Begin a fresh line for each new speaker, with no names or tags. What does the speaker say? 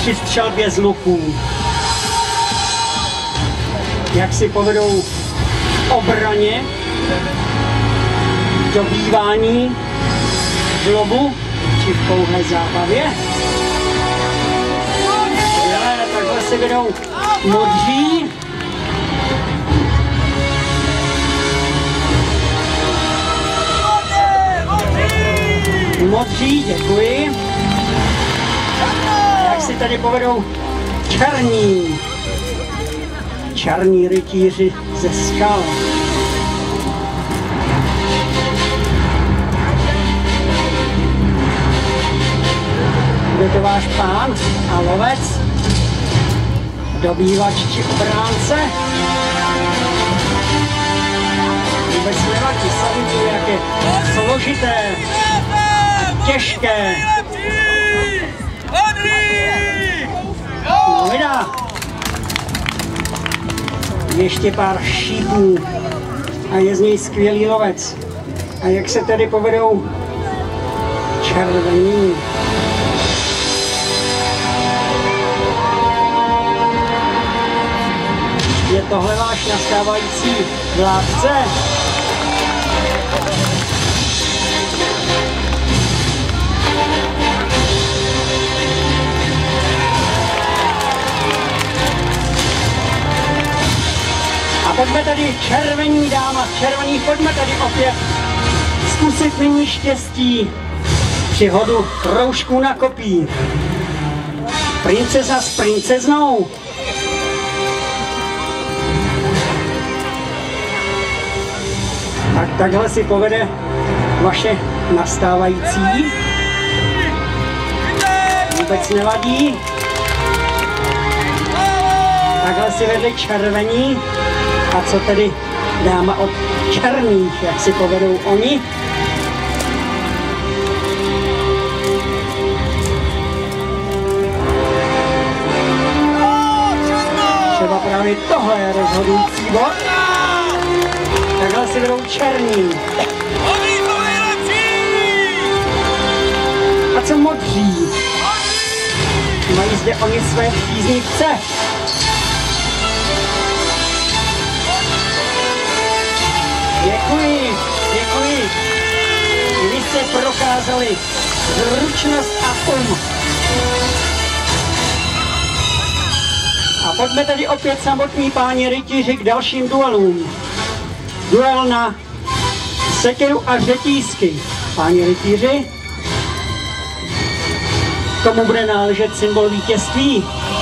při střelbě z luků. Jak si povedou v obraně, v dobývání, v lobu či v pouhé zábavě. Takhle se vedou modří. Modří, děkuji. Jak si tady povedou černí. Černí rytíři ze skal. Bude to váš pán a lovec, dobývač či obránce. Vůbec nevadí, sami tu, jak je složité, těžké. No vydá. Ještě pár šípů a je z něj skvělý lovec. A jak se tedy povedou červení. Je tohle váš nastávající vládce? A pojďme tady červení dáma, červení, pojďme tady opět zkusit nyní štěstí při hodu kroužků na kopí. Princeza s princeznou. Tak takhle si povede vaše nastávající. Vůbec nevadí. Takhle si vedli červení. A co tedy dáma od černých, jak si povedou oni? Třeba právě tohle je rozhodující bod. Takhle si vedou černí. A co modří? Mají zde oni své příznivce. Děkuji, děkuji. Vy jste prokázali zručnost a A pojďme tady opět samotní páni rytíři k dalším duelům. Duel na sekeru a řetízky. Páni rytíři, tomu bude náležet symbol vítězství.